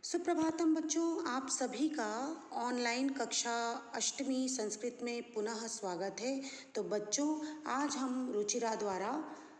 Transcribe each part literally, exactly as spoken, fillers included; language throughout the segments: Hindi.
सुप्रभातम बच्चों, आप सभी का ऑनलाइन कक्षा अष्टमी संस्कृत में पुनः स्वागत है। तो बच्चों, आज हम रुचिरा द्वारा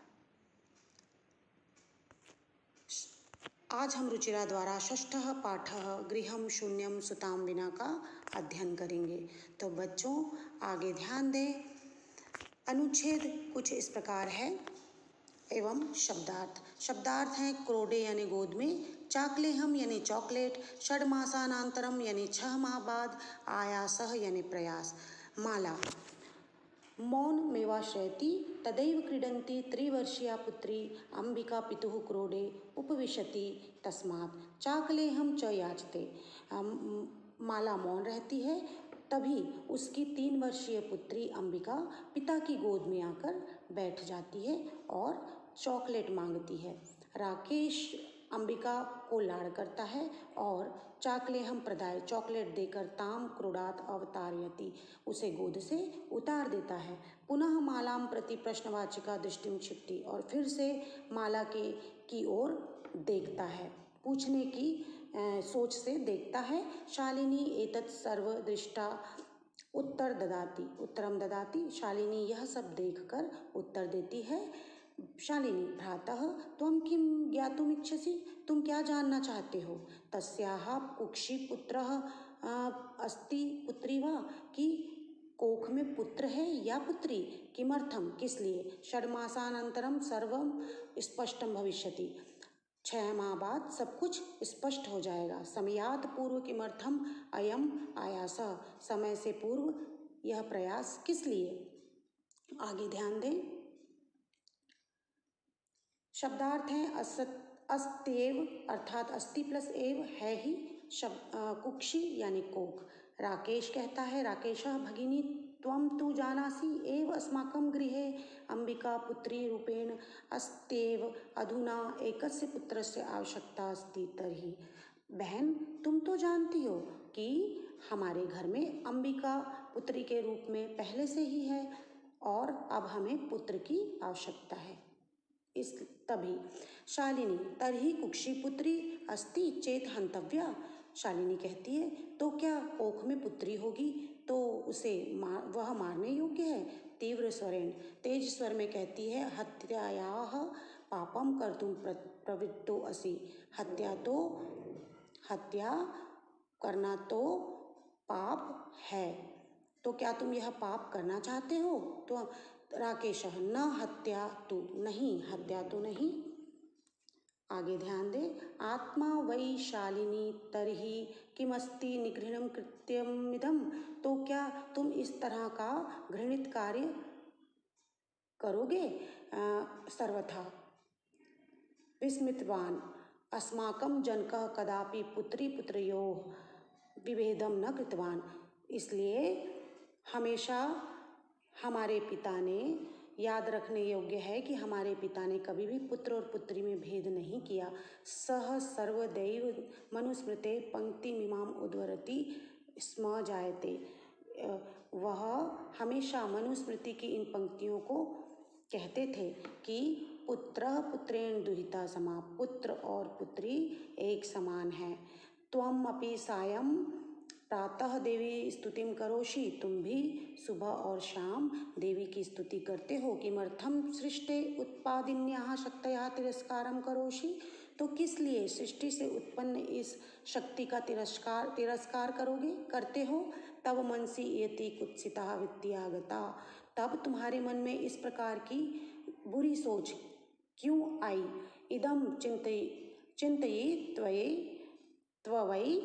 आज हम रुचिरा द्वारा षष्ठः पाठः गृहं शून्यं सुतां विना का अध्ययन करेंगे। तो बच्चों आगे ध्यान दें। अनुच्छेद कुछ इस प्रकार है एवं शब्दार्थ। शब्दार्थ हैं क्रोडे यानी गोद में, चाकलेहम यानी चॉकलेट, षड्मासानांतरम यानी छह माह बाद, आयासः यानी प्रयास। माला मौन मेवाश्रयति तदैव क्रीडन्ति त्रिवर्षीया पुत्री अंबिका पितुः क्रोडे उपविशति तस्मात् चाकलेहम च याचते। माला मौन रहती है, तभी उसकी तीन वर्षीय पुत्री अंबिका पिता की गोद में आकर बैठ जाती है और चॉकलेट मांगती है। राकेश अंबिका को लाड़ करता है और चाकलेहम प्रदाय चॉकलेट देकर ताम क्रोडात अवतारयति उसे गोद से उतार देता है। पुनः मालाम प्रति प्रश्नवाचिका दृष्टिम क्षिप्ति और फिर से माला के की ओर देखता है, पूछने की ए, सोच से देखता है। शालिनी एतत् सर्व दृष्टा उत्तर ददाती उत्तरम ददाती शालिनी यह सब देखकर उत्तर देती है। शालिनी भ्रातः त्वं किं ज्ञातुमिच्छसि, तुम क्या जानना चाहते हो। तस्याः कुक्षी पुत्रः अस्ति पुत्री वा, कि कोख में पुत्र है या पुत्री। किमर्थम किस लिए। षड्मासानंतरम सर्वम स्पष्टम भविष्यति, छह माह बाद सब कुछ स्पष्ट हो जाएगा। समयात पूर्व किमर्थम अयम आयास, समय से पूर्व यह प्रयास किस लिए। आगे ध्यान दें। शब्दार्थ हैं असत अस्त्येव अर्थात अस्ति प्लस एव है ही, शब्द कुक्षी यानी कोख। राकेश कहता है, राकेशः भगिनी त्वं तु जानासि एव अस्माकं गृहे अंबिका पुत्री रूपेण अस्त्येव अधुना एकस्य पुत्रस्य आवश्यकता अस्ति तर्हि। बहन तुम तो जानती हो कि हमारे घर में अंबिका पुत्री के रूप में पहले से ही है और अब हमें पुत्र की आवश्यकता है। इस तभी शालिनी तर्हि कुक्षी पुत्री अस्ति चेत हंतव्या। शालिनी कहती है, तो क्या कोख में पुत्री होगी तो उसे मार वह मारने योग्य है। तीव्र स्वरेण तेज स्वर में कहती है, हत्यायाः पापम कर्तुम प्रवृत्तो असि। हत्या तो हत्या करना तो पाप है, तो क्या तुम यह पाप करना चाहते हो। तो राकेशः न हत्या तु, नहीं हत्या तो नहीं। आगे ध्यान दे। आत्मा वै शालिनी तर्हि किमस्ति निगृहणं कृत्यमिदं, तो क्या तुम इस तरह का घृणित कार्य करोगे। सर्वथा विस्मितवान अस्माकं जनकः कदापि पुत्री पुत्रयोः विभेदम न कृतवान। इसलिए हमेशा हमारे पिता ने, याद रखने योग्य है कि हमारे पिता ने कभी भी पुत्र और पुत्री में भेद नहीं किया। सह सर्वदैव मनुस्मृते पंक्तिमिमाम उद्वरति स्म जायते, वह हमेशा मनुस्मृति की इन पंक्तियों को कहते थे कि पुत्रः पुत्रेण दुहिता समा, पुत्र और पुत्री एक समान है। त्वम अपि सायं प्रातः देवी स्तुतिम करोषि, तुम भी सुबह और शाम देवी की स्तुति करते हो। किमर्थम सृष्टे उत्पादिन्याः शक्तयः तिरस्कारम करोषि, तो किस लिए सृष्टि से उत्पन्न इस शक्ति का तिरस्कार तिरस्कार करोगे करते हो। तब मनसि यति कुत्सिता वित्तियागता, तब तुम्हारे मन में इस प्रकार की बुरी सोच क्यों आई। इदम चिंतय चिंतयि त्वये त्ववै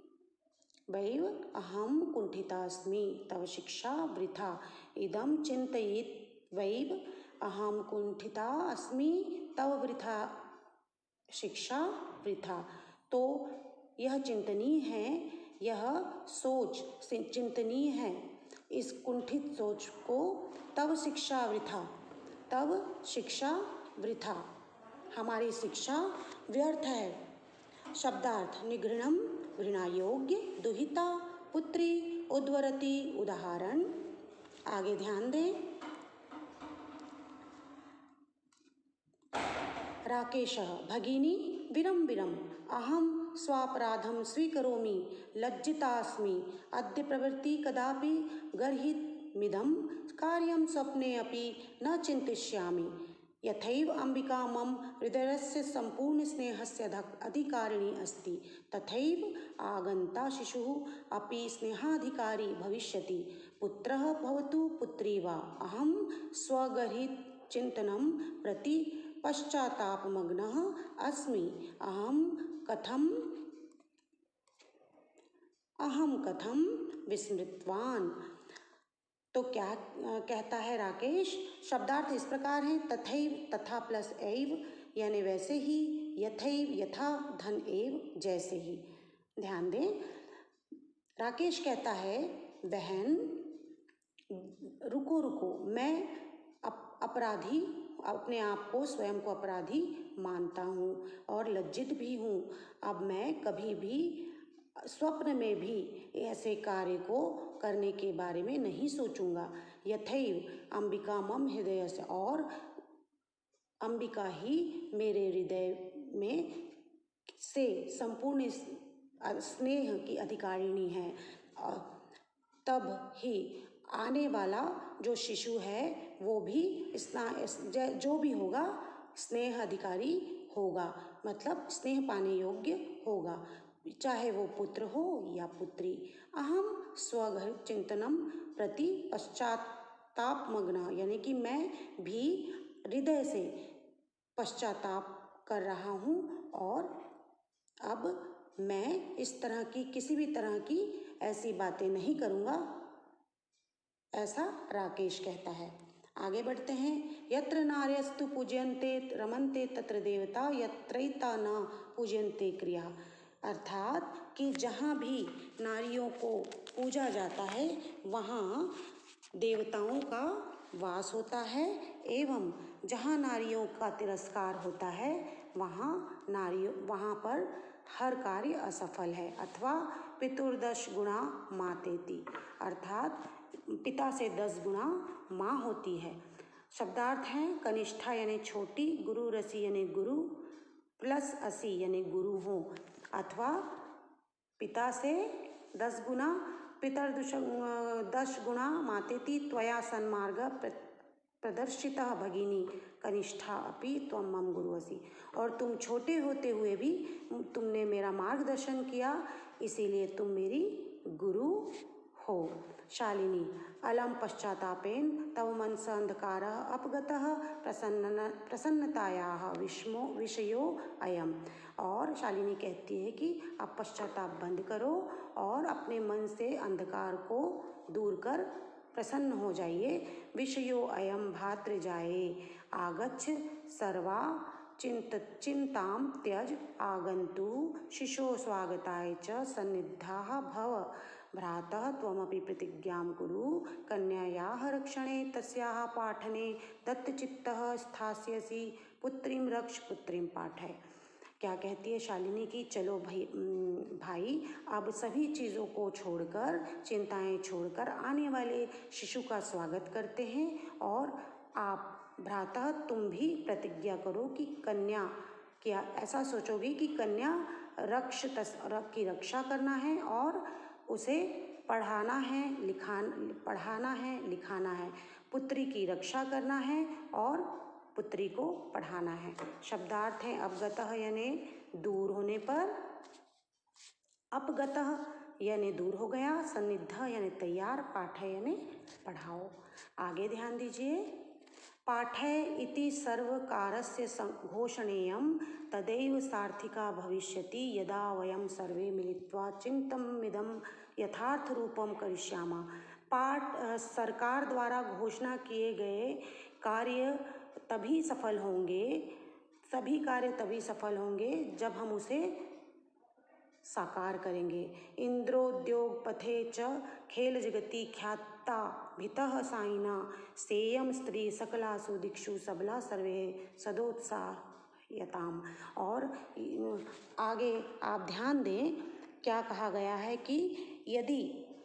वैव अहम कुंठितास्मि तव शिक्षा वृथा। इदम चिंतयित वैव अहम कुंठिता अस्मि तव वृथा शिक्षा वृथा। तो यह चिंतनीय है, यह सोच चिंतनीय है, इस कुंठित सोच को तव शिक्षा वृथा, तव शिक्षा वृथा, हमारी शिक्षा व्यर्थ है। शब्दार्थ निगृहणम घृणा योग्य, दुहिता पुत्री उद्वरति उदाहरण। आगे ध्यान दें। राकेशः भगिनी विरम विरम अहम स्वापराधं स्वीकरोमि लज्जितास्मि अद्य प्रवृत्ति कदापि गर्हितमिदं कार्यं स्वप्ने अपि न चिन्तयिष्यामि। यथैव अम्बिका मम हृदयस्य संपूर्ण स्नेहस्य अधिकारिणी अस्ति तथैव आगन्ता शिशुः अपि स्नेहाधिकारी भविष्यति। पुत्रः भवतु पुत्री वा अहं स्वगर्हितचिन्तनं प्रति पश्चात्तापमग्नः अस्मि। अहं कथम अहम कथम विस्मृतवान। तो क्या कहता है राकेश? शब्दार्थ इस प्रकार है, तथैव तथा प्लस एव यानी वैसे ही, यथैव यथा, धन एव जैसे ही। ध्यान दें, राकेश कहता है बहन रुको रुको, मैं अप, अपराधी अपने आप को स्वयं को अपराधी मानता हूँ और लज्जित भी हूँ। अब मैं कभी भी स्वप्न में भी ऐसे कार्य को करने के बारे में नहीं सोचूंगा। यथैव अंबिका मम हृदय से, और अंबिका ही मेरे हृदय में से संपूर्ण स्नेह की अधिकारिणी है। तब ही आने वाला जो शिशु है वो भी स्नेह जो भी होगा स्नेह अधिकारी होगा, मतलब स्नेह पाने योग्य होगा, चाहे वो पुत्र हो या पुत्री। अहम स्वगर्हित चिंतनम प्रति पश्चातापमग्न, यानी कि मैं भी हृदय से पश्चाताप कर रहा हूँ और अब मैं इस तरह की किसी भी तरह की ऐसी बातें नहीं करूँगा, ऐसा राकेश कहता है। आगे बढ़ते हैं। यत्र नार्यस्तु पूज्यन्ते रमन्ते तत्र देवता यत्रैता न पूज्यन्ते क्रिया। अर्थात कि जहाँ भी नारियों को पूजा जाता है वहाँ देवताओं का वास होता है, एवं जहाँ नारियों का तिरस्कार होता है वहाँ नारियों वहाँ पर हर कार्य असफल है। अथवा पितुर्दश गुणा मातेति, अर्थात पिता से दस गुणा माँ होती है। शब्दार्थ है कनिष्ठा यानी छोटी, गुरु रसी यानी गुरु, प्लस असी यानी गुरु हो, अथवा पिता से दस गुना पितर दश गुणा मातेति त्वया सन्मार्ग प्रदर्शितः भगिनी कनिष्ठा अपि त्वं मम गुरु असि। और तुम छोटे होते हुए भी तुमने मेरा मार्गदर्शन किया, इसीलिए तुम मेरी गुरु हो। शालिनी अलम पश्चातापेन तव मनस अंधकार अपगतः प्रसन्न प्रसन्नतायाः विषमो विषयो अयम। और शालिनी कहती है कि आप पश्चाताप बंद करो और अपने मन से अंधकार को दूर कर प्रसन्न हो जाइए। विषयो अयम भात्र जाये आगच्छ सर्वा चिंत चिंताम त्यज आगंतु शिशो स्वागताय च सन्निधाः भव। भ्रातः त्वमपि प्रतिज्ञां कुरु कन्यायाः रक्षणे तस्याः पाठने दत्तचित्तः स्थास्यसि पुत्रीं रक्ष पुत्रीं पाठय। क्या कहती है शालिनी की चलो भाई भाई अब सभी चीज़ों को छोड़कर, चिंताएं छोड़कर आने वाले शिशु का स्वागत करते हैं। और आप भ्राता तुम भी प्रतिज्ञा करो कि कन्या, क्या ऐसा सोचोगे कि कन्या रक्ष तस रक की रक्षा करना है और उसे पढ़ाना है लिखान पढ़ाना है लिखाना है, पुत्री की रक्षा करना है और पुत्री को पढ़ाना है। शब्दार्थ है अपगतः यानी दूर होने पर, अपगतः यानी दूर हो गया, सन्निधः यानी तैयार, पाठय यानी पढ़ाओ। आगे ध्यान दीजिए। पाठय इति सर्वकारस्य घोषणेयं तदैव सार्थिका भविष्यति यदा वयं सर्वे मिलित्वा चिंतनमिदं यथार्थ रूपम करिष्यामः। पाठ सरकार द्वारा घोषणा किए गए कार्य तभी सफल होंगे, सभी कार्य तभी सफल होंगे जब हम उसे साकार करेंगे। इंद्रोद्योग पथे च खेल जगति ख्याता भितः साइना सेयम स्त्री सकलासु दिक्षु सबला सर्वे सदोत्साहयताम। और आगे आप ध्यान दें क्या कहा गया है कि यदि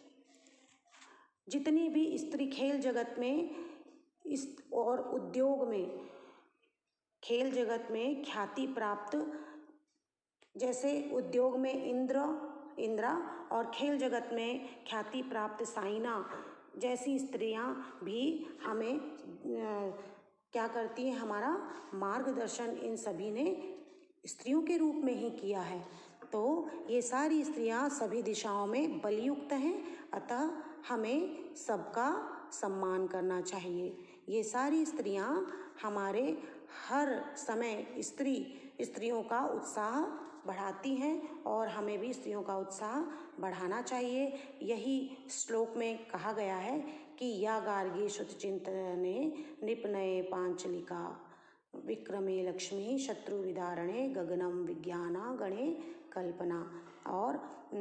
जितनी भी स्त्री खेल जगत में इस और उद्योग में खेल जगत में ख्याति प्राप्त जैसे उद्योग में इंद्र इंद्रा और खेल जगत में ख्याति प्राप्त साइना जैसी स्त्रियां भी हमें अ, क्या करती हैं, हमारा मार्गदर्शन इन सभी ने स्त्रियों के रूप में ही किया है। तो ये सारी स्त्रियां सभी दिशाओं में बलयुक्त हैं, अतः हमें सबका सम्मान करना चाहिए। ये सारी स्त्रियां हमारे हर समय स्त्री स्त्रियों का उत्साह बढ़ाती हैं और हमें भी स्त्रियों का उत्साह बढ़ाना चाहिए। यही श्लोक में कहा गया है कि या गार्गी श्रुतचिंतने निपनये पांचलिका विक्रमे लक्ष्मी शत्रु विदारणे गगनम विज्ञाना गणे कल्पना। और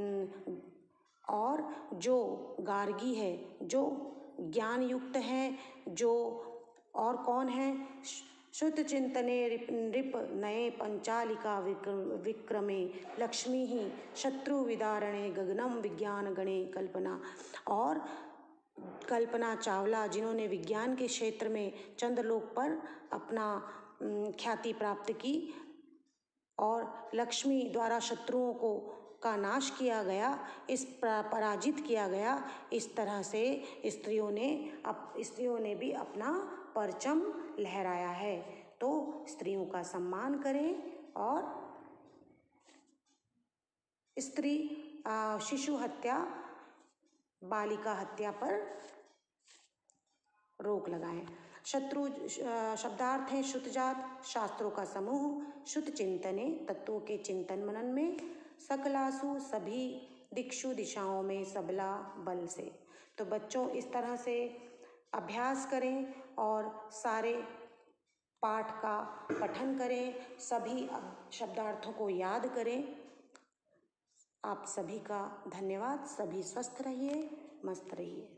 और जो गार्गी है, जो ज्ञान युक्त है, जो और कौन है, श्रुत चिंतने नृप नये पंचालिका विक्रमे लक्ष्मी ही शत्रु विदारणे गगनम विज्ञान गणे कल्पना। और कल्पना चावला, जिन्होंने विज्ञान के क्षेत्र में चंद्रलोक पर अपना ख्याति प्राप्त की और लक्ष्मी द्वारा शत्रुओं को का नाश किया गया, इस पराजित किया गया, इस तरह से स्त्रियों ने अप स्त्रियों ने भी अपना परचम लहराया है। तो स्त्रियों का सम्मान करें और स्त्री शिशु हत्या, बालिका हत्या पर रोक लगाएं। शत्रु शब्दार्थ है श्रुतजात, शास्त्रों का समूह, श्रुत चिंतने तत्वों के चिंतन मनन में, सकलासु सभी दिक्षु दिशाओं में सबला बल से। तो बच्चों इस तरह से अभ्यास करें और सारे पाठ का पठन करें, सभी शब्दार्थों को याद करें। आप सभी का धन्यवाद। सभी स्वस्थ रहिए, मस्त रहिए।